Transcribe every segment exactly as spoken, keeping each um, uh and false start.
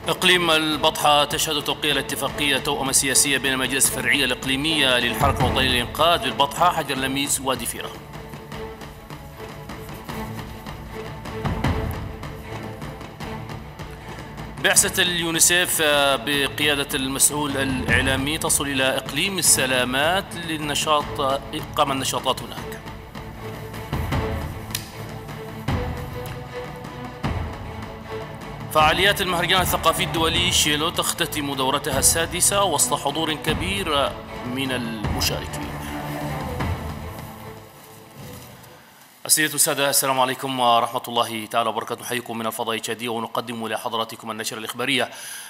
إقليم البطحة تشهد توقيع الاتفاقية توأمة سياسية بين المجالس الفرعية الإقليمية للحركة الوطنية للإنقاذ بالبطحة حجر لميس وادي فيرة. بعثة اليونيسيف بقيادة المسؤول الإعلامي تصل إلى إقليم السلامات للنشاط إقامة النشاطات هناك. فعاليات المهرجان الثقافي الدولي شيلو تختتم دورتها السادسة وسط حضور كبير من المشاركين. السيدة السادة، السلام عليكم ورحمة الله تعالى وبركاته. نحييكم من الفضاء الشادية ونقدم لحضراتكم النشرة الإخبارية.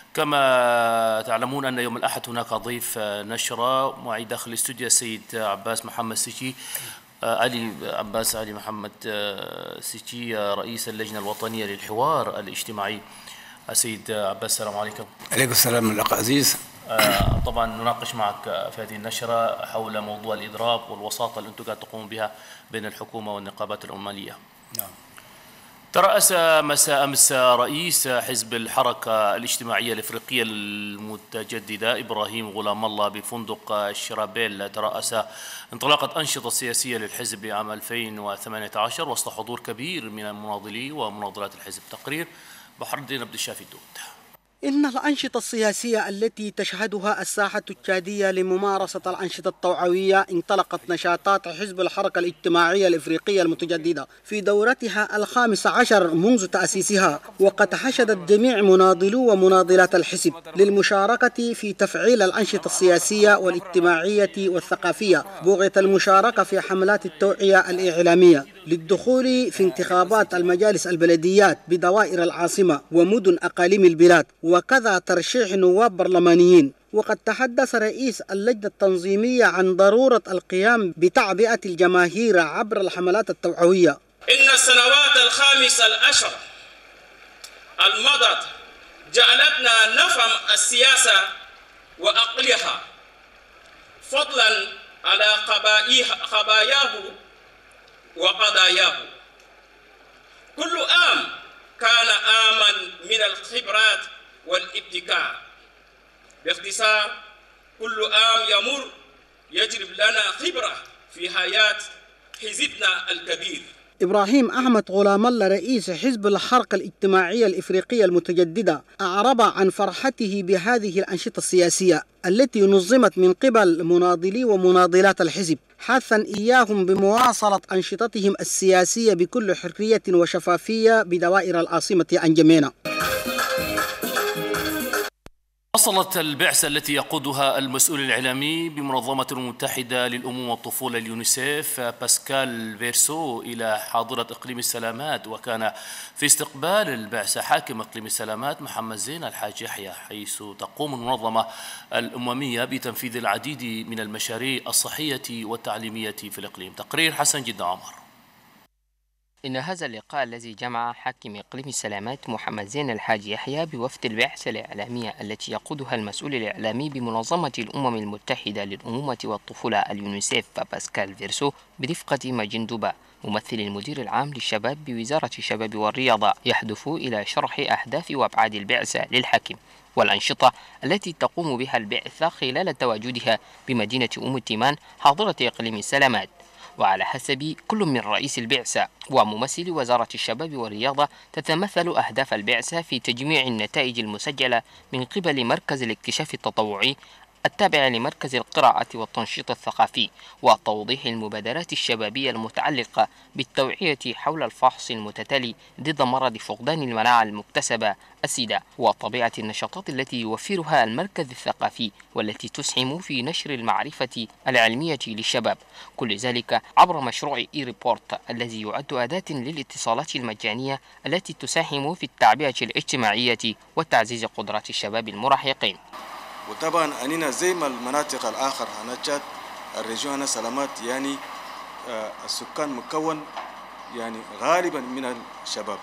كما تعلمون أن يوم الأحد هناك ضيف نشرة معي داخل الاستوديو السيد عباس محمد سيتي علي عباس علي محمد سيتي رئيس اللجنة الوطنية للحوار الاجتماعي. السيد عباس السلام عليكم. عليكم السلام الأخ عزيز. طبعا نناقش معك في هذه النشرة حول موضوع الإضراب والوساطة اللي أنتم قاعد تقومون بها بين الحكومة والنقابات العمالية. نعم. ترأس مساء أمس رئيس حزب الحركة الاجتماعية الإفريقية المتجددة إبراهيم غلام الله بفندق الشرابيل ترأس انطلاقة أنشطة سياسية للحزب عام ألفين وثمانية عشر وسط حضور كبير من المناضلين ومناضلات الحزب. تقرير بحر الدين عبد الشافي الدود. إن الأنشطة السياسية التي تشهدها الساحة التشادية لممارسة الأنشطة التوعوية انطلقت نشاطات حزب الحركة الاجتماعية الإفريقية المتجددة في دورتها الخامسة عشر منذ تأسيسها، وقد حشدت جميع مناضلو ومناضلات الحزب للمشاركة في تفعيل الأنشطة السياسية والاجتماعية والثقافية بغية المشاركة في حملات التوعية الإعلامية للدخول في انتخابات المجالس البلديات بدوائر العاصمة ومدن أقاليم البلاد، وكذا ترشيح نواب برلمانيين. وقد تحدث رئيس اللجنة التنظيمية عن ضرورة القيام بتعبئة الجماهير عبر الحملات التوعوية. إن السنوات الخامسة العشر المضت جعلتنا نفهم السياسة وأقلها فضلا على خباياه وقضاياه. كل عام كان عاما من الخبرات والابتكار. باختصار كل عام يمر يجلب لنا خبرة في حياة حزبنا الكبير. إبراهيم أحمد غلام الله رئيس حزب الحركة الاجتماعية الإفريقية المتجددة أعرب عن فرحته بهذه الأنشطة السياسية التي نظمت من قبل مناضلي ومناضلات الحزب، حثا إياهم بمواصلة أنشطتهم السياسية بكل حرية وشفافية بدوائر العاصمة أنجمينا. وصلت البعثة التي يقودها المسؤول الإعلامي بمنظمة المتحدة للأمم والطفولة اليونيسيف باسكال فيرسو إلى حاضرة إقليم السلامات، وكان في استقبال البعثة حاكم إقليم السلامات محمد زين الحاج يحيى، حيث تقوم المنظمة الأممية بتنفيذ العديد من المشاريع الصحية والتعليمية في الإقليم. تقرير حسن جد عمر. إن هذا اللقاء الذي جمع حاكم إقليم السلامات محمد زين الحاج يحيى بوفد البعثة الإعلامية التي يقودها المسؤول الإعلامي بمنظمة الأمم المتحدة للأمومة والطفولة اليونيسيف باسكال فيرسو برفقة ماجين دوبا ممثل المدير العام للشباب بوزارة الشباب والرياضة، يهدف إلى شرح أهداف وأبعاد البعثة للحاكم والأنشطة التي تقوم بها البعثة خلال تواجدها بمدينة أم التيمان حاضرة إقليم السلامات. وعلى حسب كل من رئيس البعثة وممثل وزارة الشباب والرياضة، تتمثل أهداف البعثة في تجميع النتائج المسجلة من قبل مركز الاكتشاف التطوعي التابع لمركز القراءة والتنشيط الثقافي، وتوضيح المبادرات الشبابية المتعلقة بالتوعية حول الفحص المتتالي ضد مرض فقدان المناعة المكتسبة السيدا، وطبيعة النشاطات التي يوفرها المركز الثقافي والتي تسهم في نشر المعرفة العلمية للشباب، كل ذلك عبر مشروع إي ريبورت الذي يعد أداة للاتصالات المجانية التي تساهم في التعبئة الاجتماعية وتعزيز قدرات الشباب المراهقين. وطبعا أننا زي ما المناطق الآخر هنجات الريجون سلامات يعني آه السكان مكون يعني غالبا من الشباب.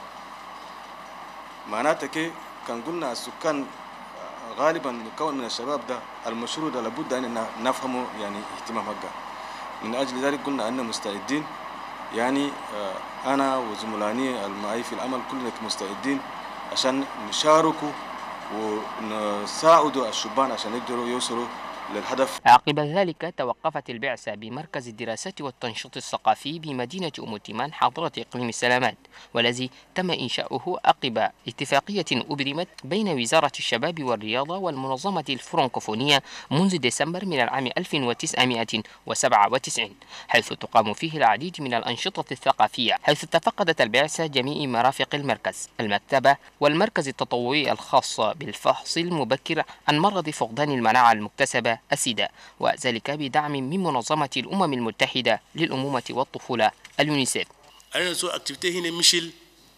معناتها كي كان قلنا السكان غالبا مكون من الشباب، ده المشروع ده لابد أن نفهمه يعني اهتمام حقه. من أجل ذلك قلنا أننا مستعدين، يعني آه أنا وزملائي المعي في العمل كلنا مستعدين عشان نشاركوا ونساعدوا الشبان عشان يقدروا يوصلوا للهدف. عقب ذلك توقفت البعثة بمركز الدراسات والتنشيط الثقافي بمدينة أم تيمان حاضرة إقليم السلامات، والذي تم إنشاؤه عقب اتفاقية أبرمت بين وزارة الشباب والرياضة والمنظمة الفرنكوفونية منذ ديسمبر من العام ألف وتسعمائة وسبعة وتسعين، حيث تقام فيه العديد من الأنشطة الثقافية، حيث تفقدت البعثة جميع مرافق المركز، المكتبة والمركز التطوعي الخاص بالفحص المبكر عن مرض فقدان المناعة المكتسبة السيدا، وذلك بدعم من منظمة الأمم المتحدة للأمومة والطفولة اليونيسيف. أنا سو أكتيفيتي هنا مشيل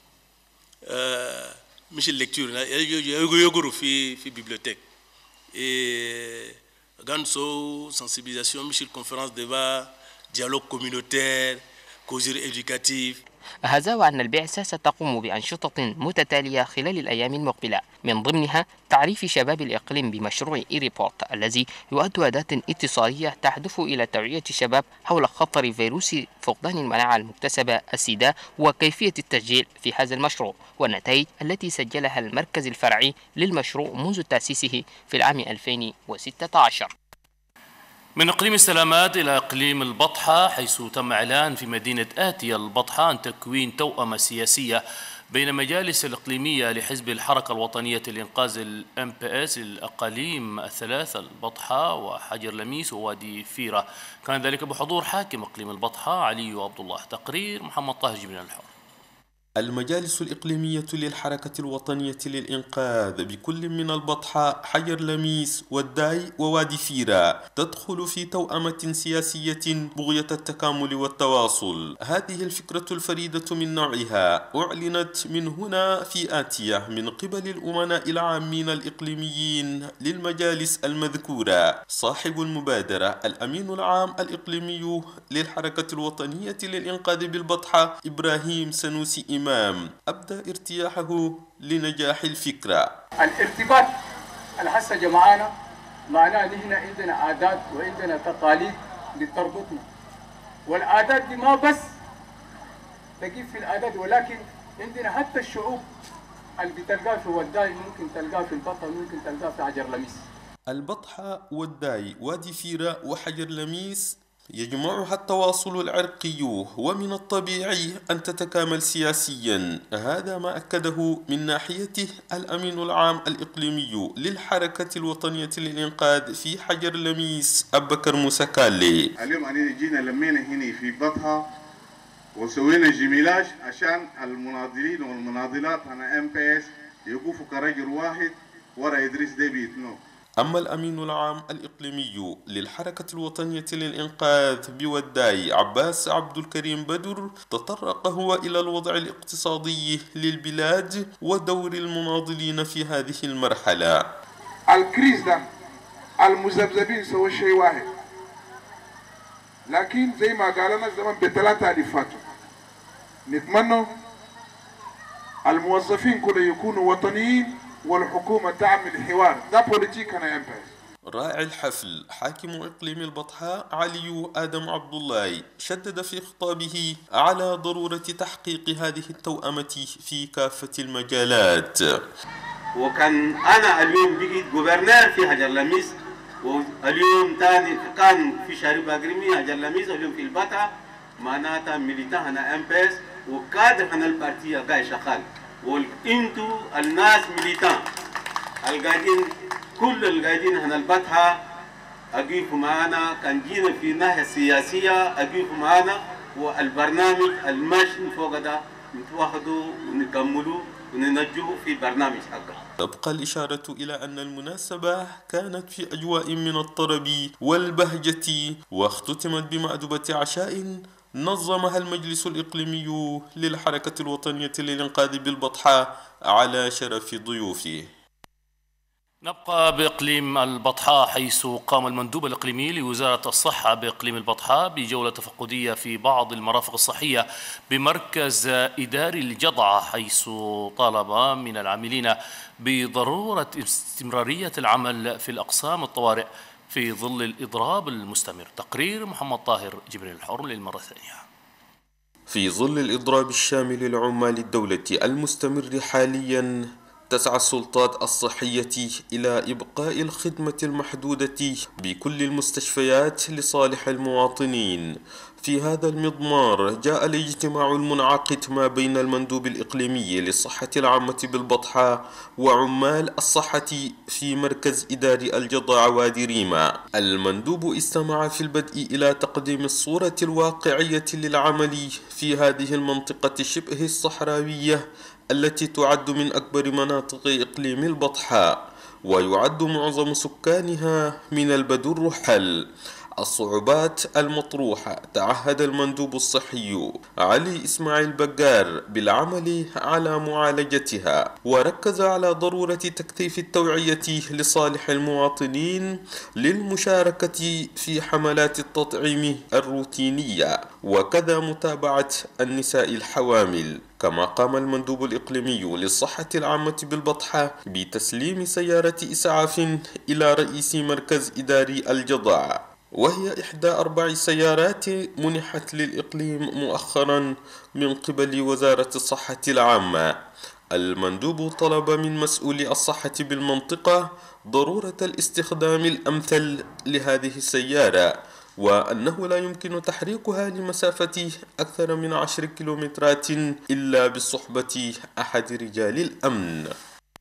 مشيل لكتور يقرأ في في بيبليوتيك غان سو sensibilisation مشيل conférence débat dialogue communautaire كوزير éducatif. هذا وأن البعثة ستقوم بأنشطة متتالية خلال الأيام المقبلة، من ضمنها تعريف شباب الإقليم بمشروع إيريبورت الذي يؤد أداة اتصالية تهدف إلى توعية الشباب حول خطر فيروس فقدان المناعة المكتسبة السيدا وكيفية التسجيل في هذا المشروع والنتائج التي سجلها المركز الفرعي للمشروع منذ تأسيسه في العام ألفين وستة عشر. من إقليم السلامات إلى إقليم البطحة، حيث تم إعلان في مدينة آتية البطحة عن تكوين توأمة سياسية بين مجالس الإقليمية لحزب الحركة الوطنية لإنقاذ الإم بي إس الأقاليم الثلاثة البطحة وحجر لميس ووادي فيرة. كان ذلك بحضور حاكم إقليم البطحة علي عبد الله. تقرير محمد طاهر جبريل الحر. المجالس الإقليمية للحركة الوطنية للإنقاذ بكل من البطحة، حجر لميس والداي ووادي فيرة تدخل في توأمة سياسية بغية التكامل والتواصل. هذه الفكرة الفريدة من نوعها أعلنت من هنا في آتية من قبل الأمناء العامين الإقليميين للمجالس المذكورة. صاحب المبادرة الأمين العام الإقليمي للحركة الوطنية للإنقاذ بالبطحة إبراهيم سنوسي إمام أبدأ ارتياحه لنجاح الفكرة. الارتباط اللي هسه جمعانا معناه نحن عندنا عادات وعندنا تقاليد بتربطنا، والعادات دي ما بس تقيف في العادات، ولكن عندنا حتى الشعوب اللي بتلقاه في وداي ممكن تلقاه في البطحة، ممكن تلقاه في حجر لميس. البطحة والداي وادي فيرة وحجر لميس يجمعها التواصل العرقي، ومن الطبيعي أن تتكامل سياسيا. هذا ما أكده من ناحيته الأمين العام الإقليمي للحركة الوطنية للإنقاذ في حجر لميس أبكر موسكالي. اليوم أنا جينا لمينا هنا في بطحة وسوينا جميلاج عشان المناضلين والمناضلات أنا إم بي إس يقفوا كرجل واحد ورا إدريس ديبي يتنو. أما الأمين العام الإقليمي للحركة الوطنية للإنقاذ بوداي عباس عبد الكريم بدر تطرق هو إلى الوضع الاقتصادي للبلاد ودور المناضلين في هذه المرحلة. الكريز ده المذبذبين سووا شيء واحد، لكن زي ما قالنا الزمن بثلاثة ألفات. نتمنى الموظفين كلهم يكونوا وطنيين والحكومة تعمل حوار، ده بوليتيك أنا إم بي إس. راعي الحفل حاكم إقليم البطحة علي آدم عبد الله شدد في خطابه على ضرورة تحقيق هذه التوأمة في كافة المجالات. وكان أنا اليوم بقيت جوبرنر في حجر لميس، واليوم تاني كان في شارع باقرمي حجر لميس، واليوم في البطحة معناتها ميليتا أنا إم بي إس وكادر أنا البارتية قاعد شغال، وانتو الناس ميليتان القاعدين كل القاعدين هنا البطحة أقيفوا معنا، كان جينا في ناحية سياسية أقيفوا معنا، والبرنامج الماشي فوق ده نتواخدوا ونكملوا وننجحوا في برنامج حقا. تبقى الإشارة إلى أن المناسبة كانت في أجواء من الطرب والبهجة، واختتمت بمأدبة عشاء نظمها المجلس الإقليمي للحركة الوطنية للإنقاذ بالبطحة على شرف ضيوفه. نبقى بإقليم البطحة، حيث قام المندوب الإقليمي لوزارة الصحة بإقليم البطحة بجولة تفقدية في بعض المرافق الصحية بمركز إداري الجضعة، حيث طالب من العاملين بضرورة استمرارية العمل في الأقسام الطوارئ في ظل الإضراب المستمر. تقرير محمد طاهر جبريل الحر للمرة الثانية. في ظل الإضراب الشامل لعمال الدولة المستمر حاليا، تسعى السلطات الصحية إلى إبقاء الخدمة المحدودة بكل المستشفيات لصالح المواطنين. في هذا المضمار جاء الاجتماع المنعقد ما بين المندوب الإقليمي للصحة العامة بالبطحة وعمال الصحة في مركز إداري الجضا وادي ريما. المندوب استمع في البدء إلى تقديم الصورة الواقعية للعمل في هذه المنطقة شبه الصحراوية التي تعد من أكبر مناطق إقليم البطحاء، ويعد معظم سكانها من البدو الرحل. الصعوبات المطروحة تعهد المندوب الصحي علي إسماعيل بقار بالعمل على معالجتها، وركز على ضرورة تكثيف التوعية لصالح المواطنين للمشاركة في حملات التطعيم الروتينية، وكذا متابعة النساء الحوامل. كما قام المندوب الإقليمي للصحة العامة بالبطحة بتسليم سيارة إسعاف إلى رئيس مركز إداري الجضاع، وهي إحدى أربع سيارات منحت للإقليم مؤخرا من قبل وزارة الصحة العامة. المندوب طلب من مسؤولي الصحة بالمنطقة ضرورة الاستخدام الأمثل لهذه السيارة، وأنه لا يمكن تحريكها لمسافة أكثر من عشر كيلومترات إلا بالصحبة أحد رجال الأمن.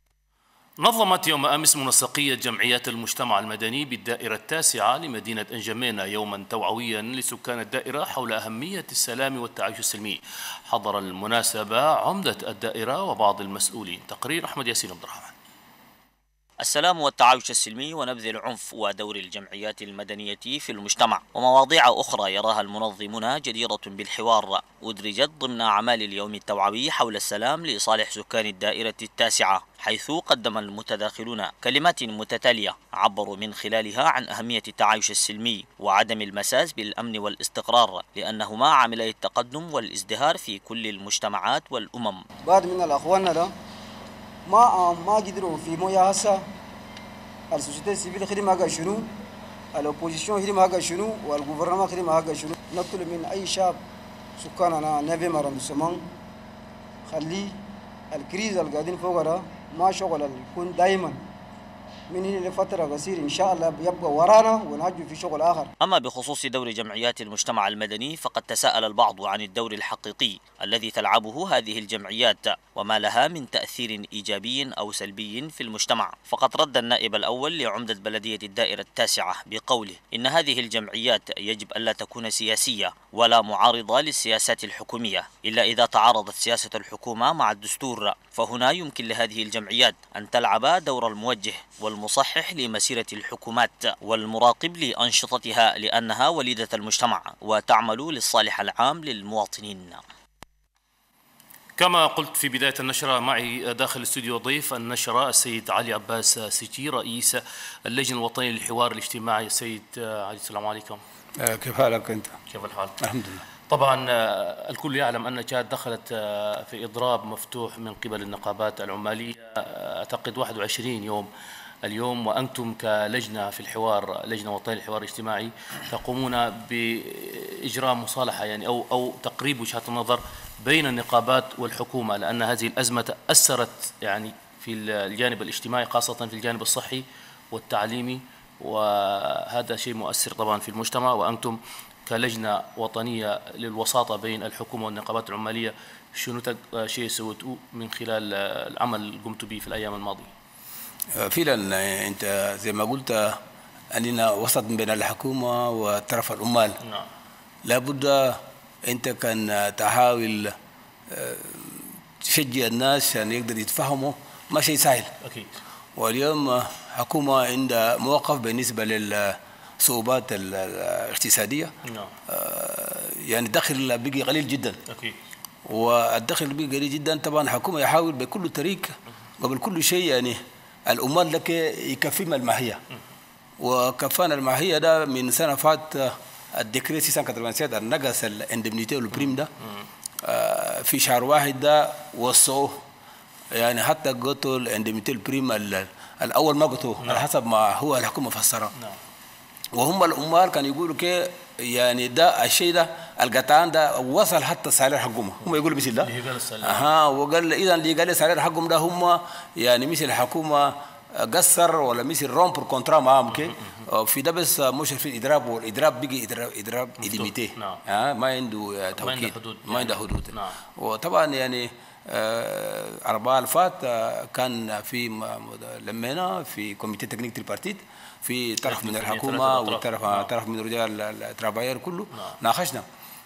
نظمت يوم أمس منسقية جمعيات المجتمع المدني بالدائرة التاسعة لمدينة إنجمينا يوما توعويا لسكان الدائرة حول أهمية السلام والتعايش السلمي. حضر المناسبة عمدة الدائرة وبعض المسؤولين. تقرير أحمد ياسين عبد الرحمن. السلام والتعايش السلمي ونبذ العنف ودور الجمعيات المدنية في المجتمع ومواضيع أخرى يراها المنظمون جديرة بالحوار أدرجت ضمن أعمال اليوم التوعوي حول السلام لصالح سكان الدائرة التاسعة، حيث قدم المتداخلون كلمات متتالية عبروا من خلالها عن أهمية التعايش السلمي وعدم المساس بالأمن والاستقرار، لأنهما عاملي التقدم والازدهار في كل المجتمعات والأمم. بعض من الأخوان ده ما ما قدروا في مويا هسه السوسيتي السيفيل خدمة هاجا شنو، الأوبوزيسيون خدمة هاجا شنو، والغوفرنمان خدمة هاجا شنو. نطلب من أي شاب سكاننا نبي مرة سمان خلي الكريز اللي قاعدين فوق ده ما شغل يكون دائما من هنا لفترة قصيرة إن شاء الله يبقى ورانا ونعجب في شغل آخر. أما بخصوص دور جمعيات المجتمع المدني فقد تساءل البعض عن الدور الحقيقي الذي تلعبه هذه الجمعيات وما لها من تأثير إيجابي أو سلبي في المجتمع. فقد رد النائب الأول لعمدة بلدية الدائرة التاسعة بقوله إن هذه الجمعيات يجب ألا تكون سياسية ولا معارضة للسياسات الحكومية، إلا إذا تعارضت سياسة الحكومة مع الدستور، فهنا يمكن لهذه الجمعيات أن تلعب دور الموجه والمصحح لمسيرة الحكومات والمراقب لأنشطتها، لأنها وليدة المجتمع وتعمل للصالح العام للمواطنين. كما قلت في بداية النشرة، معي داخل الاستوديو ضيف النشرة السيد علي عباس سيتي رئيس اللجنة الوطنية للحوار الاجتماعي. السيد علي السلام عليكم. كيف حالك أنت؟ كيف الحال؟ الحمد لله. طبعا الكل يعلم أن تشاد دخلت في إضراب مفتوح من قبل النقابات العمالية أعتقد واحد وعشرين يوم اليوم، وأنتم كلجنة في الحوار، لجنة وطنية للحوار الاجتماعي، تقومون بإجراء مصالحة يعني أو أو تقريب وجهات النظر بين النقابات والحكومة، لأن هذه الأزمة أثرت يعني في الجانب الاجتماعي خاصة في الجانب الصحي والتعليمي، وهذا شيء مؤثر طبعا في المجتمع. وأنتم كلجنة وطنية للوساطة بين الحكومة والنقابات العمالية، شنو شيء سويتوه من خلال العمل اللي قمتوا به في الأيام الماضية؟ فعلا أنت زي ما قلت أننا وسط بين الحكومة وطرف العمال. نعم. لابد أنت كان تحاول تشجع الناس عشان يقدر يتفهموا، ما شيء سهل. أكيد. واليوم حكومة عندها موقف بالنسبة للصعوبات الاقتصادية. نعم. يعني الدخل بقي قليل جدا. أكيد. والدخل بقي قليل جدا، طبعا الحكومة يحاول بكل طريق قبل كل شيء يعني الأمال لك يكفيهم الماهية، وكفانا الماهية ده من سنة فات الديكريت ستة وثمانين النقص الاندمنيتي والبريم ده آه في شهر واحد ده وصوه، يعني حتى قطوا الاندمنيتي البريم الأول ما قطوه على حسب ما هو الحكومة فسره. وهم الأمال كانوا يقولوا كي يعني ده الشيء ده القطعان ده وصل حتى السعر حقهم، هم يقولوا مثل ده اها، وقال اذا اللي قال السعر حقهم ده هم يعني مثل الحكومه قصر ولا مثل روم بور كونترا معاهم كي في ده، بس مش في الاضراب، والاضراب بيجي اضراب اضراب إليميتي ها، ما عنده توكيد، ما عنده حدود. نعم. وطبعا يعني أربعة الفات كان في لمينا في كوميتي تكنيك تريبارتيت في طرف من الحكومه وطرف طرف من رجال التراباير كله. نعم. ناقشنا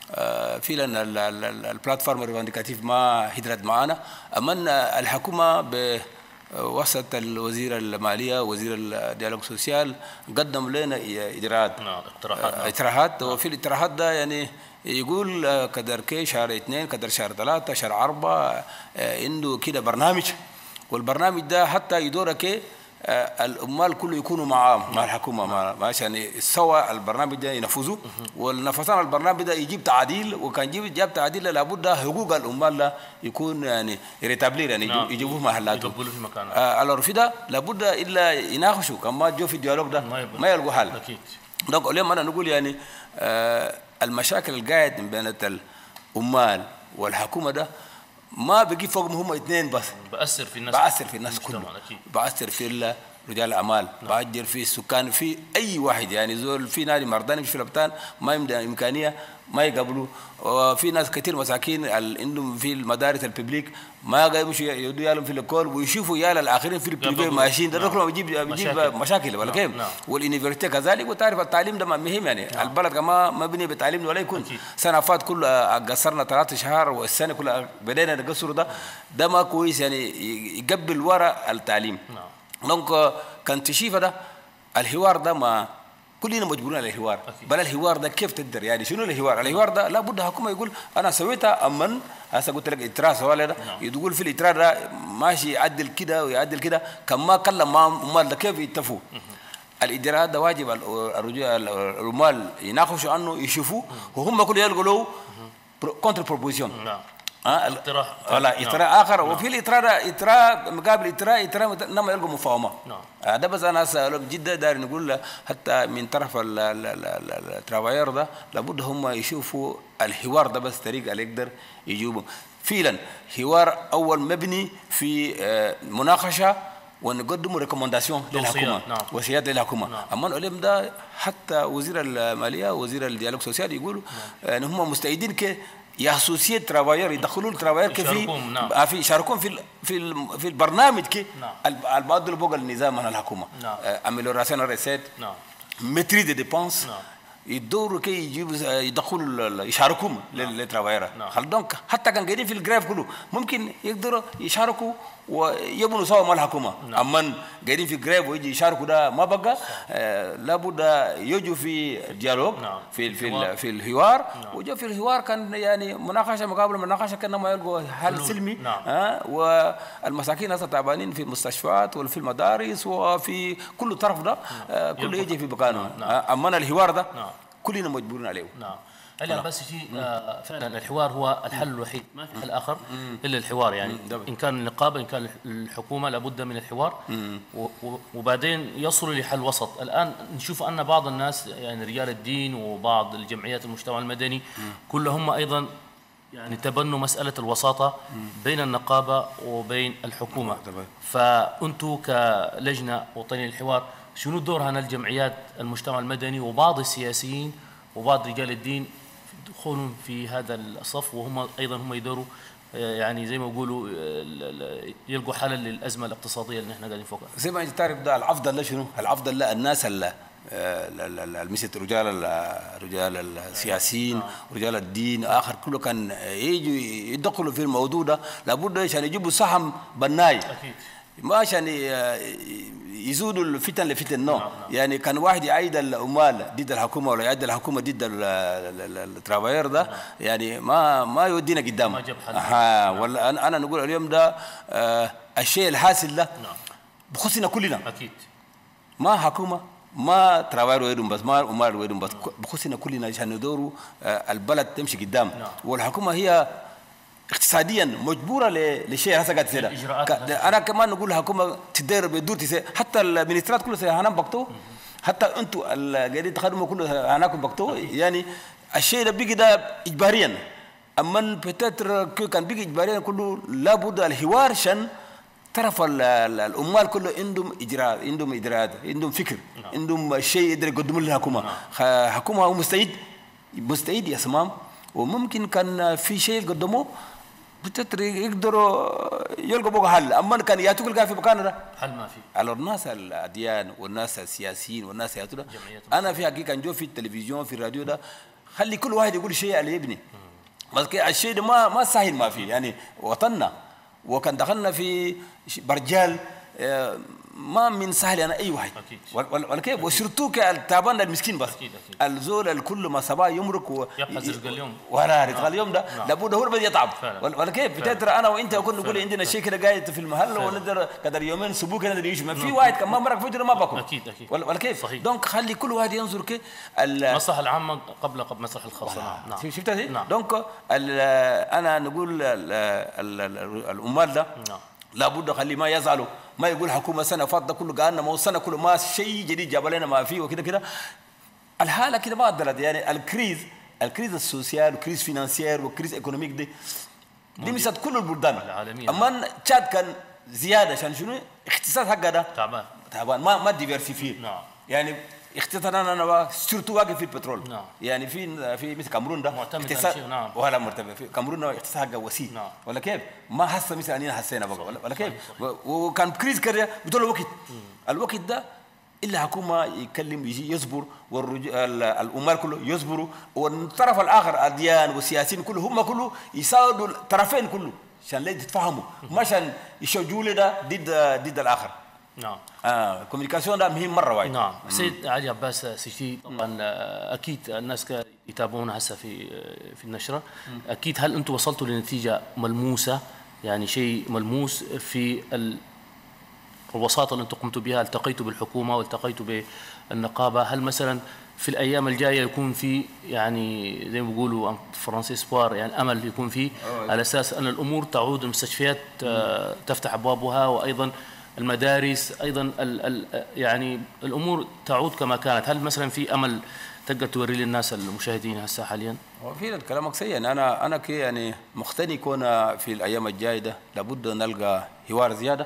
في لان البلاتفورم الريفانديكاتيف ما هدرت معانا، اما الحكومه ب وسط الوزير الماليه وزير الديالوج السوسيال قدم لنا اجراءات اقتراحات اقتراحات وفي الاقتراحات ده يعني يقول قدر كي شهر اثنين قدر شهر ثلاثه شهر اربعه عنده كده برنامج، والبرنامج ده حتى يدور كي العمال كله يكونوا معاه مع الحكومه مع عشان يسوى البرنامج ده ينفذوه، والنفذان البرنامج ده يجيب تعديل، وكان يجيب جاب تعديل لابد حقوق العمال ده يكون يعني ريتابلير يعني يجيبوه محلاتهم يقبلوا في مكانه. آه على ده لابد الا يناقشوا كما جو في الديالوج ده ما يلقوا حل اكيد. دونك اليوم انا نقول يعني آه المشاكل القاعد بين العمال والحكومه ده ما بيجي فوقهم هم اثنين بس، بأثر في الناس، بأثر في الناس كله، بأثر في رجال الأعمال، بأثر في السكان، في أي واحد يعني زول في نادي مرداني مش في لبتان ما يمدى إمكانية ما يقبلوا، وفي ناس كثير مساكين عندهم في المدارس الببليك ما قايموا يودوا يالهم في الكول ويشوفوا يال الآخرين في البريفي ماشيين، ده كله بيجيب بيجيب مشاكل ولا كيف؟ واليونيفرسيتي كذلك، وتعرف التعليم ده مهم يعني نعم. البلد كما مبني بالتعليم ولا يكون سنة فات كلها قصرنا ثلاثة شهر والسنة كلها بدينا نقصر، ده ده ما كويس يعني يقبل وراء التعليم. نعم. دونك كان تشيفه ده الحوار ده ما كلنا مجبورين على الحوار، بل الحوار ده كيف تقدر يعني شنو الحوار؟ الحوار ده لابد حكومه يقول انا سويتها، امن هسه قلت لك اتراء سؤال ده يقول في الاتراء ده ماشي يعدل كده ويعدل كده، كان ما كلم مع امال ده كيف يتفقوا؟ الاجراءات ده واجب الرجال العمال يناقشوا عنه يشوفوا، وهم كل يلقوا له كونتر بروبوزيشن ها اقتراح ولا اقتراح اخر. نعم. وفي الاطراء اطراء مقابل اطراء اطراء انما يلقوا مفاهمه. نعم. ده بس انا اسال جدا داير نقول حتى من طرف التراباير ده لابد هم يشوفوا الحوار ده بس طريقه اللي يقدر يجيبوا فعلا حوار اول مبني في مناقشه ونقدموا ريكومنداسيون للحكومه. نعم. وصيات للحكومه. نعم. اما العلم ده حتى وزير الماليه وزير الديالوج السوسيال يقولوا ان هم مستعدين ك ياسوسيه ترافاير يدخلوا الترافاير كيف نعم. في يشاركون في في في البرنامج كي نعم. البعض اللي فوق النظام من الحكومه نعم. اميلوراسيون ريسيت نعم. ميتري دي ديبونس نعم. يدوروا كي يجيبوا يدخلوا يشاركوا للترافاير. نعم. دونك حتى كان قاعدين في الجراف كله ممكن يقدروا يشاركوا ويبنوا سوا مع الحكومه. نعم. اما قاعدين في الجراف ويجي يشاركوا ده ما بقى آه لابد يجوا في ديالوج. نعم. في في في الحوار. نعم. وجو في الحوار كان يعني مناقشه مقابله مناقشه كان ما يلقوا حل سلمي. نعم. آه والمساكين هسه تعبانين في المستشفيات وفي المدارس وفي كل طرف ده آه كله يجي في مكانه. نعم. آه اما الحوار ده نعم. كلنا مجبورين عليه. نعم. اليوم بس شيء آه فعلا الحوار هو الحل الوحيد، ما في حل اخر الا الحوار يعني ان كان النقابه ان كان الحكومه لابد من الحوار وبعدين يصلوا لحل وسط. الان نشوف ان بعض الناس يعني رجال الدين وبعض الجمعيات المجتمع المدني كلهم ايضا يعني تبنوا مساله الوساطه بين النقابه وبين الحكومه. فانتم كلجنه وطنيه للحوار شنو دورها الجمعيات المجتمع المدني وبعض السياسيين وبعض رجال الدين يدخلون في هذا الصف وهم ايضا هم يدوروا يعني زي ما يقولوا يلقوا حل للازمه الاقتصاديه اللي احنا قاعدين فوقها؟ زي ما انت تعرف ده الافضل له شنو؟ الافضل له الناس اللي مثل رجال رجال السياسيين ورجال الدين اخر كله كان يجوا يدخلوا في الموضوع ده، لابد عشان يجيبوا سهم بناي اكيد ما عشان يزودوا الفتن لفتن نو. نعم. يعني كان واحد يعيد العمال ضد الحكومه ولا يعيد الحكومه ضد الترافاير ده. نعم. يعني ما ما يودينا قدام. ما جاب حل. ها ولا انا انا نقول اليوم ده آه الشيء الحاصل ده نعم. بخصنا كلنا اكيد، ما حكومه ما ترافاير ويدهم بس ما عمال ويدهم بس بخصنا كلنا عشان ندوروا آه البلد تمشي قدام. نعم. والحكومه هي اقتصاديا مجبوره لشيء هسه قاعد تصير. انا كمان نقول الحكومه تدير بدور تسير. حتى المينسترات كله هنام بقتو، حتى انتم قاعدين تخدموا كله هناكم بقتو. يعني الشيء ده بيجي ده اجباريا، اما بتتر كان بيجي اجباريا كله لابد الحوار شان طرف الاموال كله عندهم اجراء، عندهم اجراءات، عندهم فكر، عندهم شيء يقدر يقدموا للحكومه. حكومه هو مستعد مستعد يا سمام، وممكن كان في شيء يقدموه بتتر يقدروا يلقوا بقى حل، اما كان ياتوك القاه في مكان ده حل ما في على الناس الاديان والناس السياسيين والناس ياتوا. انا في حقيقه نجو في التلفزيون في الراديو ده خلي كل واحد يقول شيء على ابني، بس الشيء ده ما ما سهل ما في يعني وطننا، وكان دخلنا في برجال ما من سهل انا اي واحد ولا كيف، وشرطوه التعبان المسكين بس أكيد أكيد. الزول الكل ما صباح يمرك و... يبحث رزق اليوم ولا رزق اليوم ده لابد هو اللي يتعب ولا كيف. بتترى انا وانت كنا نقول عندنا شيء كده قاعد في المحل ونقدر قدر يومين سبوك كده نعيش، ما في واحد كمان مرق فجر ما باكل اكيد اكيد ولا كيف. دونك خلي كل واحد ينظر كيف المصلحه العامه قبل قبل مصلحه الخاصه. نعم شفت هذه. دونك انا نقول الامال ده نعم لابد خلي ما يزعلوا، ما يقول حكومه سنه فاضله كله قالنا ما هو سنه كله ما شيء جديد جاب لنا ما فيه وكده كده. الحاله كده ما عدلت يعني الكريز الكريز السوسيال وكريز فينانسيير وكريز ايكونوميك دي دي مسات كل البلدان العالميه. اما تشاد كان زياده عشان شنو اختصاص حقها ده تعبان تعبان ما ما ديفيرسيفي نعم يعني اختصاصنا انا سورتو واقف في البترول نعم. يعني في في مثل كامرون ده اختصاص نعم. ولا مرتبط في كامرون اختصاص حقه وسيط نعم. ولا كيف ما حس مثل اننا حسينا بقى ولا, ولا كيف. وكان كريز كده بدون وقت الوقت ده الا حكومه يكلم يجي يصبر والامال كله يصبروا، والطرف الاخر الاديان والسياسيين كله هم كله يساعدوا الطرفين كله عشان لا يتفاهموا ما عشان يشجعوا ده ضد ضد الاخر. نعم اه الكوميونيكاسيون ده مهم مره وايد. نعم سيد علي عباس سيتي طبعا اكيد الناس يتابعونا هسه في في النشره م. اكيد هل انتم وصلتوا لنتيجه ملموسه يعني شيء ملموس في الوساطه اللي انتم قمتوا بها؟ التقيتوا بالحكومه والتقيتوا بالنقابه، هل مثلا في الايام الجايه يكون في يعني زي ما بيقولوا فرنسي اسبوار يعني امل يكون فيه على اساس ان الامور تعود، المستشفيات تفتح ابوابها وايضا المدارس ايضا ال ال يعني الامور تعود كما كانت؟ هل مثلا في امل تقدر توري للناس المشاهدين هسه حاليا؟ في كلامك سيء. انا انا كي يعني مقتني كون في الايام الجايه ده لابد نلقى حوار زياده،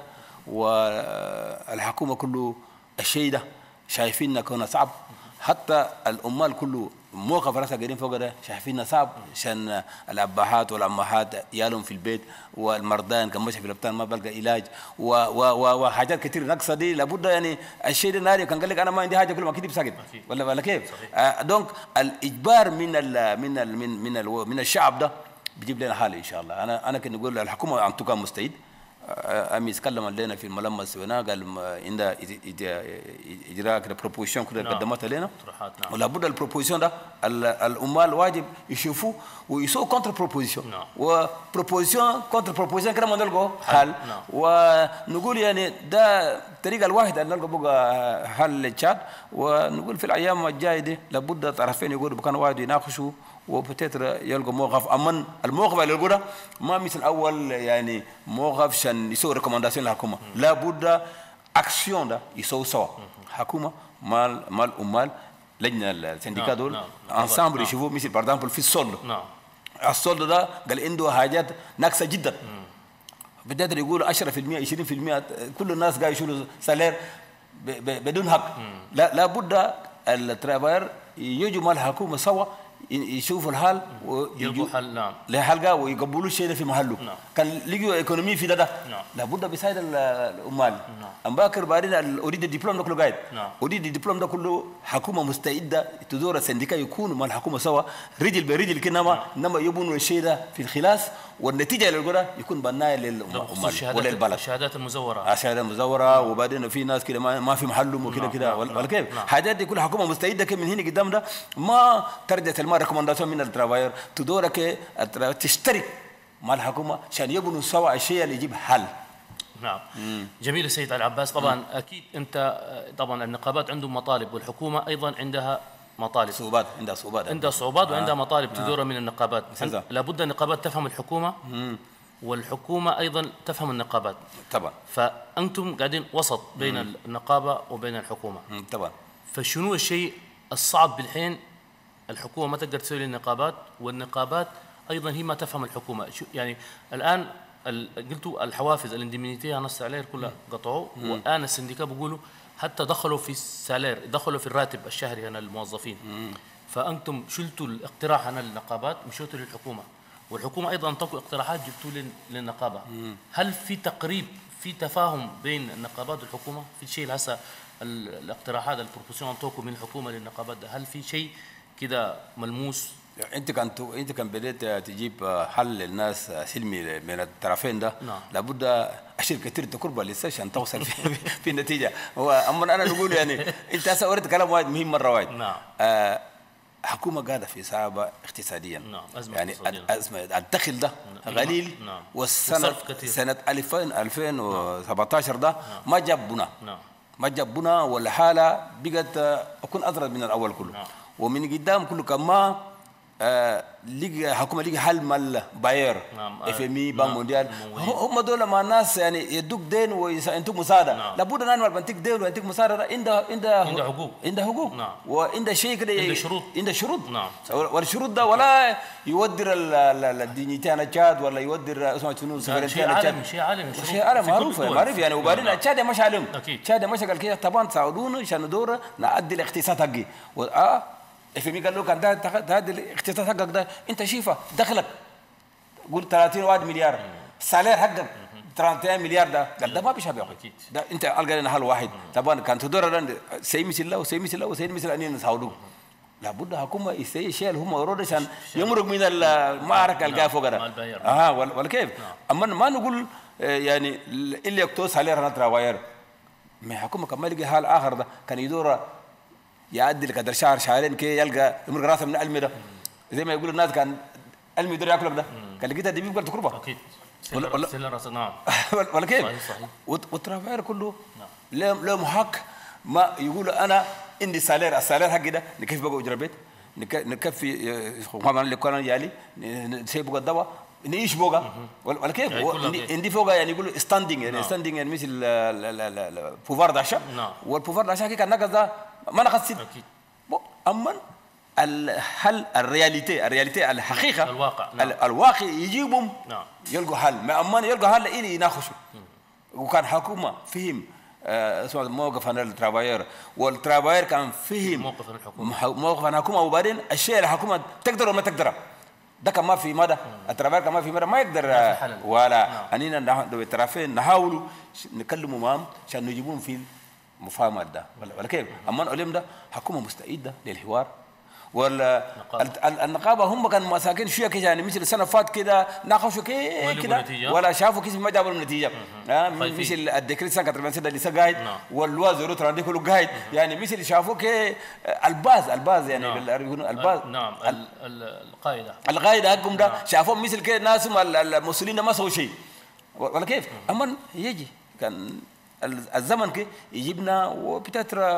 والحكومه كله الشيء ده شايفيننا كون صعب، حتى الامال كله موقف راسها قاعدين فوق ده شايفيننا صعب عشان الابهات والامهات يالهم في البيت، والمرضان كان ماشي في الابطال ما بلقى علاج وحاجات كثير ناقصه دي لابد يعني الشيء ده ناري كان قال لك انا ما عندي حاجه كل ما كده ساكت ولا ولا كيف. آه دونك الاجبار من ال من ال من من, ال من الشعب ده بيجيب لنا حاله ان شاء الله. انا انا كنت نقول الحكومه عم تكون مستعد. امي تكلم لنا في الملمس هنا قال عندها اجراء كده بروبوزيشن كده قدمتها لنا ولا بد البروبوزيشن ده الامال واجب يشوفوه ويسووا كونتر بروبوزيشن وبروبوزيشن كونتر بروبوزيشن كده ما نلقوا حل. ونقول يعني ده الطريقه الواحده اللي نلقى بقى حل للتشاد، ونقول في الايام الجايه دي لابد الطرفين يقولوا بكان واحد يناقشوا وبتتر يلقوا موقف. اما الموقف اللي يلقوا ما مثل اول يعني موقف عشان يسوي ريكومنداسيون للحكومه، لابد اكسيون ده يسوي سوا حكومه مال مال امال لجنه السنديكا دول انسامبل يشوفوا مثل باردامبل في الصلد. الصلد ده قال عنده حاجات ناقصه جدا، بدأت يقول عشرة في المئة عشرين في المئة كل الناس قاعد يشيلوا سالير بدون حق. لا لابد الترافاير يجوا مع الحكومه سوا يشوفوا الحال ويجوا حل نعم لحلقه ويقبلوا الشيء ده في محله. نعم. كان لقوا ايكونومي في ده, ده. نعم. لابد بيساعد الامال. نعم. ام باكر بعدين اريد الدبلوم ده كله قاعد. نعم. اريد الدبلوم ده كله حكومه مستعده تدور السنديكا يكونوا مع الحكومه سوا رجل برجل كده. نعم. انما يبونوا الشيء ده في الخلاص والنتيجه اللي يلقوها يكون بنايه للامال ولا البلد. الشهادات المزوره الشهادات المزوره. نعم. وبعدين في ناس كده ما, ما في محلهم وكده كده. نعم. ولا كيف. نعم. حاجات دي كل حكومه مستعده كده من هنا قدام ده ما ترجع المال ريكومنداسيون من الترافاير تدورك تشترك مع الحكومه عشان يبنوا سوا الشيء اللي يجيب حل. نعم. مم. جميل السيد علي عباس. طبعا مم. اكيد انت طبعا النقابات عندهم مطالب والحكومه ايضا عندها مطالب صعوبات عندها صعوبات عندها صعوبات آه. وعندها مطالب آه. تدور من النقابات. لابد النقابات تفهم الحكومه مم. والحكومه ايضا تفهم النقابات طبعا. فانتم قاعدين وسط بين مم. النقابه وبين الحكومه مم. طبعا. فشنو الشيء الصعب بالحين الحكومة ما تقدر تسوي للنقابات، والنقابات أيضا هي ما تفهم الحكومة. يعني الآن قلتوا الحوافز الاندمنيتية نص عليه كلها قطعوه، والآن السنديكات بيقولوا حتى دخلوا في السالير، دخلوا في الراتب الشهري هنا للموظفين. مم. فأنتم شلتوا الاقتراح هنا للنقابات مشيتوا للحكومة، والحكومة أيضا انطقوا اقتراحات جبتوا للنقابة. مم. هل في تقريب في تفاهم بين النقابات والحكومة في شيء هسه الاقتراحات البروبوسيون انطقوا من الحكومة للنقابات ده، هل في شيء كده ملموس؟ انت كنت انت كان بديت تجيب حل للناس سلمي من الطرفين ده. نعم. لابد اشياء كثير تقرب لسه عشان توصل في, في النتيجه. هو اما انا نقول يعني انت هسه وريت كلام واحد مهم مره واحد. نعم. آه حكومه قاعده في صعبه اقتصاديا. نعم. أزمة يعني ازمه الدخل ده غليل. نعم. والسنه سنه ألفين وسبعطعش ده. نعم. ما جاب بنا. نعم. ما جاب بنا والحاله بقت اكون اضرب من الاول كله. نعم. ومن قدام كله كمان آه لقى حكومه لقى حل مال باير. نعم. اف ام اي بنك مونديال. هم دول مع الناس يعني يدوك دين وينتوك مساعده. نعم. لابد ان انا بنتك دين وينتك مساعده عنده عنده عنده حقوق عنده حقوق. نعم. وعنده شيء كده عنده شروط عنده شروط. نعم. والشروط ده ولا يودر الدينيتان تشاد ولا يودر اسمه شنو شيء عالمي شيء عالمي شيء عالمي معروف معروف يعني. وبعدين تشاد مش عالم تشاد مش قال كده طبعا تساعدونا عشان ندور نعدي الاقتصاد حقي. اه اف ام قال له كان ده هذا الاقتصاد حقك ده انت شايفه دخلك قول ثلاثين واحد مليار السالير حقك ثلاثين مليار ده قال ده ما بيشابه اكيد ده انت القى لنا حل واحد. طبعا كان تدور سي مثل الله وسي مثل الله وسي مثل انين نساعدوه. لابد حكومه يسوي شيء اللي هم ورود عشان يمرق من المعركه اللي فوق ده. اه ولا كيف؟ اما ما نقول يعني اللي يكتوس سالير نترا واير ما حكومه كمان يلقى حال اخر ده كان يدور يعدي لقدر شهر شهرين كي يلقى يمرق راسه من علمي ده زي ما يقولوا الناس كان علمي يقدر ياكلك ده كان لقيتها دي بيقول تقربها اكيد ولا سلة راس نعم ولا كيف صحيح صحيح والترافير كله نعم له محك ما يقولوا انا عندي سالير السالير حقي ده كيف بقى اجر بيت نكفي ما اللي كان يالي نسيب بقى الدواء نعيش بوقا ولا كيف عندي فوقا يعني يقولوا ستاندينج يعني ستاندينج يعني مثل البوفار داشا والبوفار داشا كان نقص ده ما نقص اكيد اما الحل الرياليتي الرياليتي الحقيقه الواقع نعم. الواقع يجيبهم نعم. يلقوا حل ما اما يلقوا حل الى يناقشوا وكان حكومه فهم اسمه آه موقف عن الترافاير والترافاير كان فهم موقف الحكومه موقف عن الحكومه وبعدين الشيء الحكومه تقدر ولا ما تقدر ده كان ما في مدى الترافاير كان ما في مدى ما يقدر ما ولا اننا نعم. الطرفين نحاولوا نكلموا معهم عشان نجيبون في مفاهمه ده ولا كيف اما العلم ده حكومه مستعده للحوار ولا النقابه هم كانوا مساكين شويه كده يعني مثل السنه فات كده ناقشوا كده ولا شافوا كيف ما جابوا النتيجه آه مثل الديكريت سنه أربعين اللي لسه قاعد والوزير ترى كله قاعد يعني مثل شافوا كي الباز الباز يعني الباز نعم القاعده القاعده حقهم ده شافوهم مثل كده ناس المسؤولين ما سووا شيء ولا كيف اما يجي كان الزمن كي يجيبنا وبتتر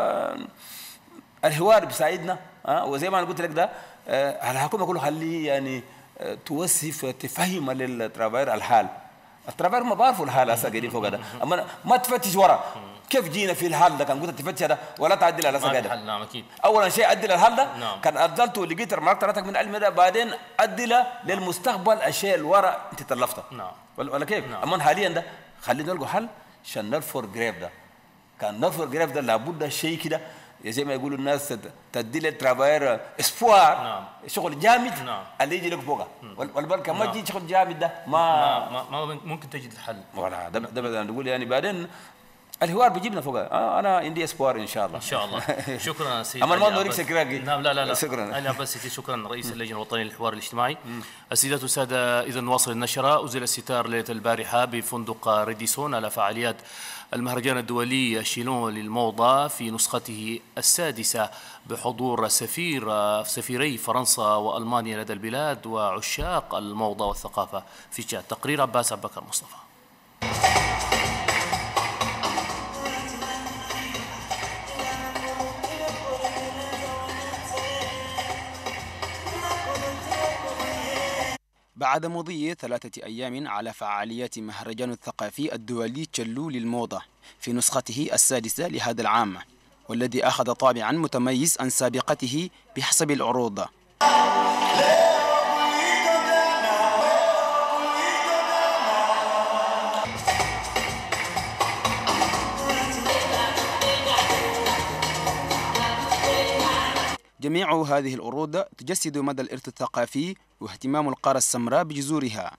الحوار بيساعدنا ها وزي ما انا قلت لك ده آه الحكومه كله خليه يعني آه توصف تفهم للترافير الحال الترافير ما بعرفوا الحال هسه قاعدين فوق ده اما ما تفتش ورا كيف جينا في الحال ده كان قلت تفتش ده ولا تعدل على هسه قاعده نعم اكيد اولا شيء عدل الحال ده نعم. كان ادلته لقيت مرتبتك من علم ده بعدين عدل للمستقبل الشيء اللي ورا انت تلفته نعم ولا كيف نعم. اما حاليا ده خلينا نلقوا حل عشان نرفور جريف ده كان نرفور جريف ده لابد شيء كده زي ما يقولوا الناس تدي للترافاير اسبوار نعم. شغل جامد نعم. اللي يجي لك فوقه والبركه ما تجي شغل جامد ده ما ما, ما ممكن تجد الحل ولا ده ده بدنا نقول يعني بعدين الحوار بيجيبنا فوقه آه انا عندي اسبوار ان شاء الله ان شاء الله شكرا سيدي اما ما نوريك سكراكي نعم لا لا لا شكرا انا بس شكرا رئيس اللجنه الوطنيه للحوار الاجتماعي السيدات والساده اذا نواصل النشره أزيل الستار ليله البارحه بفندق ريديسون على فعاليات المهرجان الدولي شيلون للموضة في نسخته السادسة بحضور سفير سفيري فرنسا وألمانيا لدى البلاد وعشاق الموضة والثقافة في جاد. تقرير عباس عبد بكر مصطفى. بعد مضي ثلاثة أيام على فعاليات مهرجان الثقافي الدولي تشلو للموضة في نسخته السادسة لهذا العام والذي أخذ طابعا متميز عن سابقته بحسب العروض جميع هذه العروض تجسد مدى الإرث الثقافي واهتمام القارة السمراء بجذورها.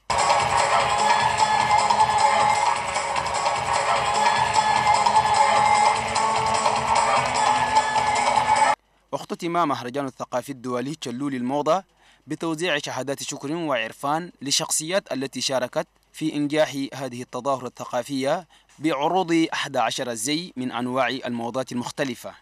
واختتم مهرجان الثقافي الدولي تشلو للموضة بتوزيع شهادات شكر وعرفان للشخصيات التي شاركت في إنجاح هذه التظاهرة الثقافية بعروض أحد عشر زي من أنواع الموضات المختلفة.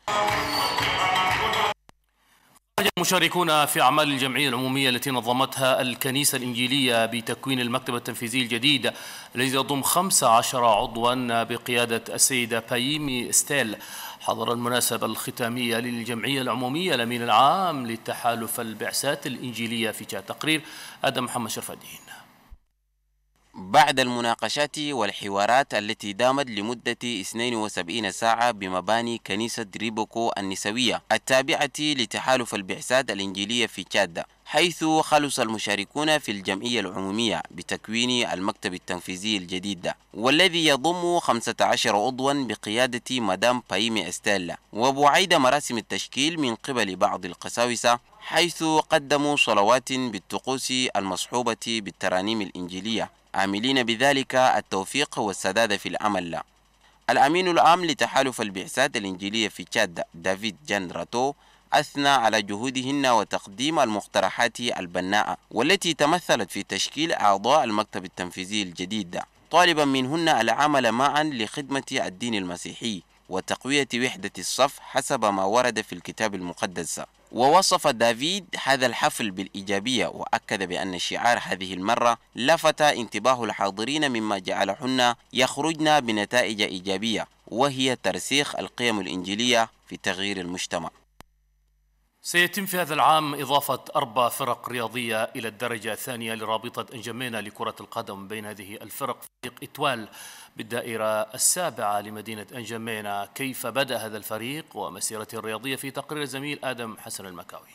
المشاركون في أعمال الجمعية العمومية التي نظمتها الكنيسة الإنجيلية بتكوين المكتب التنفيذي الجديد الذي يضم خمس عشر عضوا بقيادة السيدة بايمي ستيل حضر المناسبة الختامية للجمعية العمومية الأمين العام للتحالف البعثات الإنجيلية في تشاد. تقرير آدم محمد شرف الدين. بعد المناقشات والحوارات التي دامت لمدة اثنتين وسبعين ساعة بمباني كنيسة ريبوكو النسوية التابعة لتحالف البعثات الإنجيلية في تشاد، حيث خلص المشاركون في الجمعية العمومية بتكوين المكتب التنفيذي الجديد والذي يضم خمسة عشر عضوا بقيادة مدام بايمي استيلا، وبعيد مراسم التشكيل من قبل بعض القساوسة حيث قدموا صلوات بالطقوس المصحوبة بالترانيم الإنجيلية عاملين بذلك التوفيق والسداد في العمل. الأمين العام لتحالف البعثات الإنجيلية في تشاد دافيد جان راتو أثنى على جهودهن وتقديم المقترحات البناءة والتي تمثلت في تشكيل أعضاء المكتب التنفيذي الجديد، طالبا منهن العمل معا لخدمة الدين المسيحي وتقوية وحدة الصف حسب ما ورد في الكتاب المقدس. ووصف دافيد هذا الحفل بالإيجابية وأكد بأن شعار هذه المرة لفت انتباه الحاضرين مما جعلهن يخرجن بنتائج إيجابية وهي ترسيخ القيم الإنجيلية في تغيير المجتمع. سيتم في هذا العام إضافة أربع فرق رياضية إلى الدرجة الثانية لرابطة أنجمينا لكرة القدم. بين هذه الفرق فريق إتوال بالدائرة السابعة لمدينة أنجمينا. كيف بدأ هذا الفريق ومسيرته الرياضية؟ في تقرير الزميل آدم حسن المكاوي.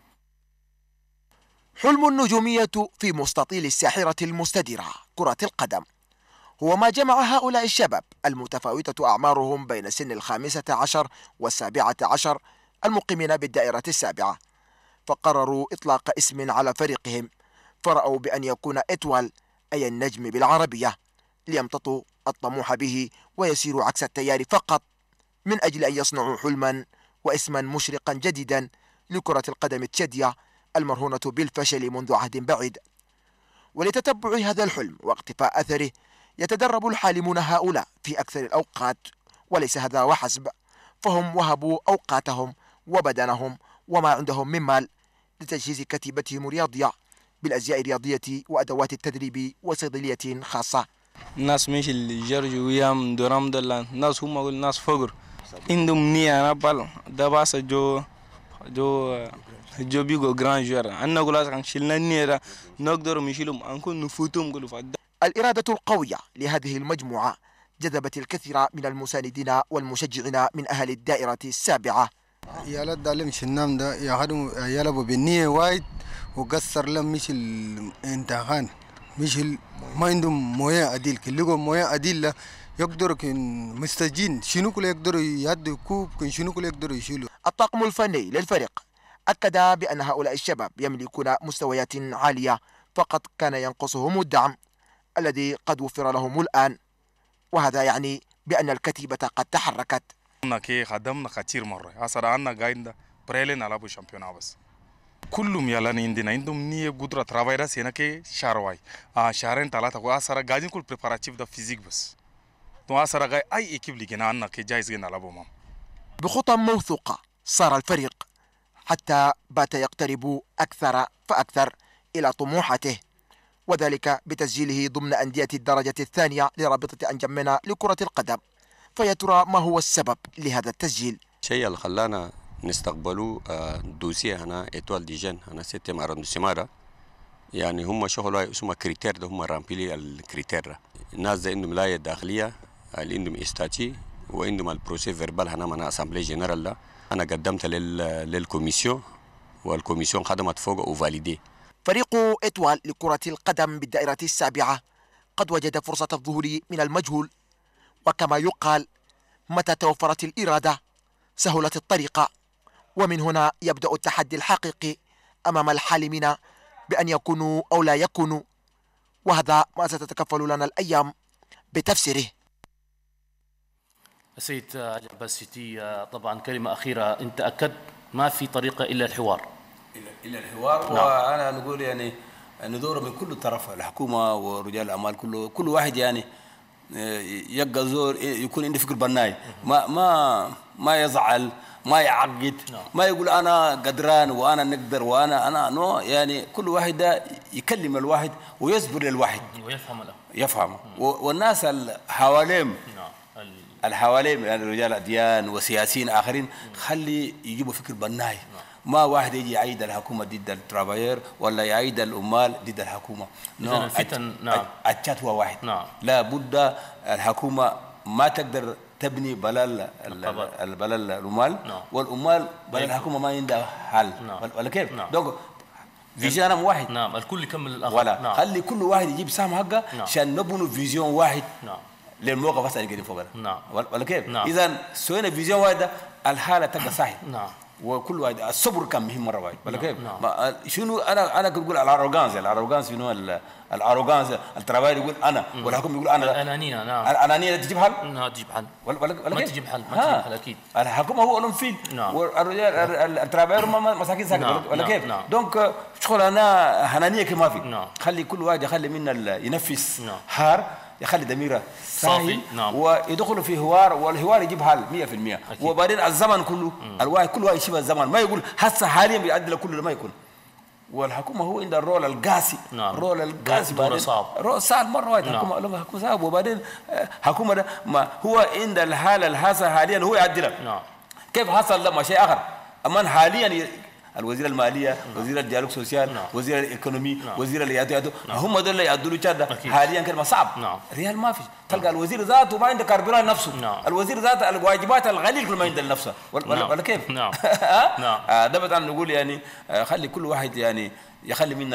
حلم النجومية في مستطيل الساحرة المستديرة كرة القدم هو ما جمع هؤلاء الشباب المتفاوتة أعمارهم بين سن الخامسة عشر والسابعة عشر المقيمين بالدائرة السابعة، فقرروا إطلاق اسم على فريقهم، فرأوا بأن يكون إتوال أي النجم بالعربية ليمتطوا الطموح به ويسيروا عكس التيار فقط من أجل أن يصنعوا حلما واسما مشرقا جديدا لكرة القدم التشادية المرهونة بالفشل منذ عهد بعيد. ولتتبع هذا الحلم واقتفاء أثره يتدرب الحالمون هؤلاء في أكثر الأوقات، وليس هذا وحسب، فهم وهبوا أوقاتهم وبدنهم وما عندهم من مال لتجهيز كتيبتهم الرياضية بالأزياء الرياضية وأدوات التدريب وصيدلية خاصة. ناس مش اللي جرجوا ويام درام دلان ناس هم أقول ناس فقر عندهم نية أنا بال ده باس جو جو جو بيجو جران جوار أنا أقول لازم نشيلنا النية نقدر نشيلهم أنكون نفوتهم قلوا فدا. الإرادة القوية لهذه المجموعة جذبت الكثير من المساندين والمشجعين من أهل الدائرة السابعة. يا لا دالم شنام ده يا هادو يا لا بنية وايد وقصر لهم مش الامتحان مش ما عندهم مويه عديل كلهم مويه عديل يقدروا كن مستجين شنو كل يقدروا يهدوا كوب كن شنو كل يقدروا يشيلوا. الطاقم الفني للفريق أكد بأن هؤلاء الشباب يملكون مستويات عالية، فقط كان ينقصهم الدعم الذي قد وفر لهم الآن، وهذا يعني بأن الكتيبة قد تحركت. كي خدمنا كثير مرة أصلا أنا قاعد بريلين على أبو شامبيون بس كلهم يلان عندنا عندهم نية قدرة ترافايرا سينا كي شهروي آه شهرين ثلاثة وأصلا قاعدين كل بريباراتيف ده فيزيك بس تو أصلا قاعد أي إكيب لينا أنا كي جايز جينا على أبو مام. بخطى موثوقة صار الفريق حتى بات يقترب أكثر فأكثر إلى طموحاته، وذلك بتسجيله ضمن أندية الدرجة الثانية لرابطة أنجمنا لكرة القدم. فيا ترى ما هو السبب لهذا التسجيل؟ الشيء اللي خلانا نستقبلوا دوسية هنا إتوال ديجان هنا ستة معرض سمارة، يعني هم شغلوا اسمها كريتير ده هم رامبلي الكريتير. الناس ده عندهم لاية داخلية اللي عندهم استاتي وعندهم البروسي فيربال هنا من أسامبلي جنرال ده. أنا قدمت لل للكوميسيون والكوميسيون خدمت فوق وفاليدي. فريق إتوال لكرة القدم بالدائرة السابعة قد وجد فرصة الظهور من المجهول، وكما يقال متى توفرت الإرادة سهلت الطريقة، ومن هنا يبدأ التحدي الحقيقي أمام الحالمين بأن يكونوا أو لا يكونوا، وهذا ما ستتكفل لنا الأيام بتفسيره. السيد علي عباس سيتي، طبعا كلمة أخيرة، أنت أكد ما في طريقة إلا الحوار. إلا الحوار. نعم. وأنا نقول يعني ندور من كل طرف، الحكومة ورجال الأعمال، كله كل واحد يعني يبقى زور يكون عنده فكر بناي، ما ما ما يزعل، ما يعقد، ما يقول أنا قدران وأنا نقدر وأنا أنا نو، يعني كل واحد ده يكلم الواحد ويصبر للواحد ويفهم له يفهم. والناس الحواليهم الحواليهم يعني رجال أديان وسياسيين آخرين خلي يجيبوا فكر بناي، ما واحد يجي يعيد الحكومة ضد الترافاير ولا يعيد العمال ضد الحكومة. نعم. الفتن نعم الشات هو واحد. نعم. لا بد الحكومة ما تقدر تبني بلال البلال العمال، نعم. والعمال بلال الحكومة ما عندها حل. نعم. ولا كيف؟ نعم. دونك فيجن واحد. نعم. الكل يكمل الآخر. ولا نعم. خلي كل واحد يجيب سهم حقه عشان نعم. نبنوا فيزيون واحد. نعم. للموقف هسه اللي قاعدين فوق. نعم. ولا كيف؟ نعم. إذا سوينا فيزيون واحد الحالة تبقى صحيح. نعم. وكل واحد الصبر كان مهم مره واحد. ولا كيف؟ نعم. شنو انا انا كنت اقول الاروغانس، الاروغانس شنو الاروغانس؟ التراباير يقول انا والحكومه يقول انا. الانانيه. نعم. الانانيه تجيب حل؟ ما تجيب حل. ولا ولا ما تجيب حل، ما تجيب حل اكيد. الحكومه هو اولمفيل. نعم. والرجال التراباير مساكين ساكت. نعم. ولا كيف؟ نعم. دونك شغل انا هنانيه كما في. نعم. خلي كل واحد يخلي منا ينفس. نعم. حار، يخلي ضميره صافي. نعم. ويدخلوا في حوار، والحوار يجيب حل مية في المية. وبعدين الزمن كله الواحد كل واحد يشوف الزمن، ما يقول هسه حاليا بيعدل كله، ما يكون. والحكومه هو عندها الرول القاسي. نعم. الرول القاسي بعدين صعب رول صعب مره واحد. حكومه نعم. حكومه صعب. وبعدين حكومه ده ما هو عند الحاله الحاصله حاليا هو يعدلها. نعم. كيف حصل لما شيء اخر؟ اما حاليا الوزير الماليه، نعم. وزير الديالوج سوسيال، نعم. وزير الايكونومي، نعم. وزير اليادو، نعم. هم دول اللي يعدلوا كده حاليا كلمه صعب. نعم. ريال ما في، تلقى الوزير ذاته ما عنده كاربران نفسه. نعم. الوزير ذاته الواجبات الغليل كل ما عنده لنفسه. ولا, نعم. ولا كيف؟ نعم. نعم. ده بدنا نقول يعني خلي كل واحد يعني يخلي من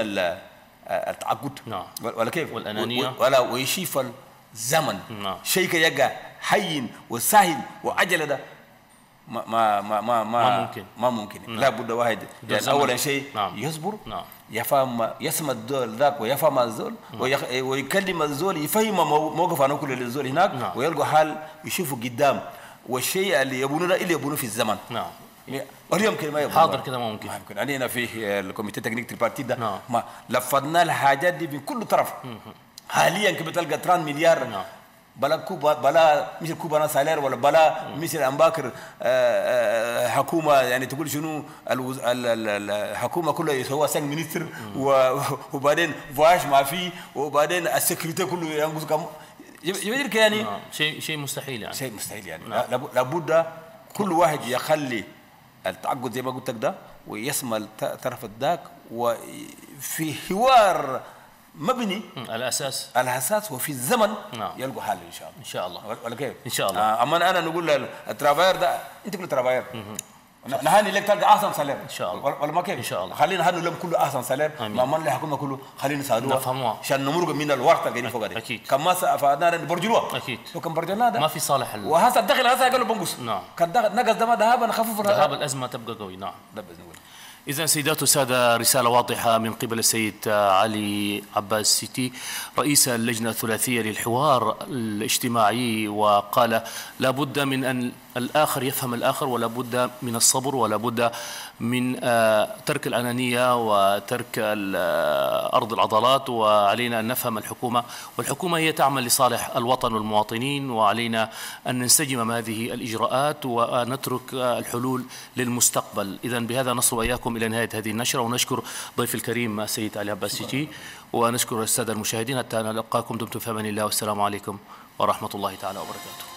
التعقد. نعم. ولا كيف؟ والانانيه ولا ويشيف الزمن. نعم. شيء يجا حي وسهل وعجله ده ما ما ما ما ما ممكن ما ممكن. نعم. لا بد واحد يعني اول شيء نعم. يصبر. نعم. يفهم يسمع الزول ذاك ويفهم الزول. نعم. ويكلم الزول، يفهم موقف انا كل الزول هناك. نعم. ويلقوا حال يشوفوا قدام، والشيء اللي يبونه ده اللي يبونه في الزمن. نعم. اليوم كده ما يبونه حاضر كده ما ممكن. ما يمكن. علينا في الكوميتي تكنيك البارتي ده. نعم. ما لفظنا الحاجات دي من كل طرف. مم. حاليا كده بتلقى ثلاثة مليار. نعم. بلا كوبا بلا مثل كوبا سالير، ولا بلا مثل أمباكر حكومة يعني تقول شنو الحكومة كلها يسوى سنج مينستر، وبعدين فواش ما في، وبعدين السكرتير كله ينقص كم يبديك يعني شيء شيء مستحيل يعني شيء مستحيل يعني. لابد كل واحد يخلي التعقد زي ما قلت لك ده ويسمع الطرف الذاك، وفي حوار مبني الاساس الاساس وفي الزمن. نعم. يلقوا حل ان شاء الله. ان شاء الله. ولا كيف؟ ان شاء الله. آه اما انا نقول الترافاير ده انت كل ترافاير نهاني لك تلقى احسن سالير ان شاء الله. ولا ما كيف؟ ان شاء الله. خلينا هنو لهم كله احسن سالير، ما من الحكومه كله خلينا نساعدوها نفهموها عشان نمرق من الورطه اللي فوق دي. اكيد. كما فادنا برجلوها اكيد. لو كان برجلنا ده ما في صالح ال... وهذا الدخل هذا قالوا بنقص. نعم. كان نقص ده ما ذهب نخفف ذهاب الازمه تبقى قوي. نعم. ده باذن الله. إذن سيدات وسادة، رسالة واضحة من قبل السيد علي عباس سيتي رئيس اللجنة الثلاثية للحوار الاجتماعي، وقال لا بد من أن الآخر يفهم الآخر، ولا بد من الصبر، ولا بد من ترك الأنانية وترك أرض العضلات، وعلينا أن نفهم الحكومة، والحكومة هي تعمل لصالح الوطن والمواطنين، وعلينا أن ننسجم مع هذه الإجراءات ونترك الحلول للمستقبل. إذن بهذا نصل وإياكم إلى نهاية هذه النشرة، ونشكر ضيف الكريم السيد علي عباس سيتي، ونشكر السادة المشاهدين. حتى نلقاكم دمتم في أمان الله، والسلام عليكم ورحمة الله تعالى وبركاته.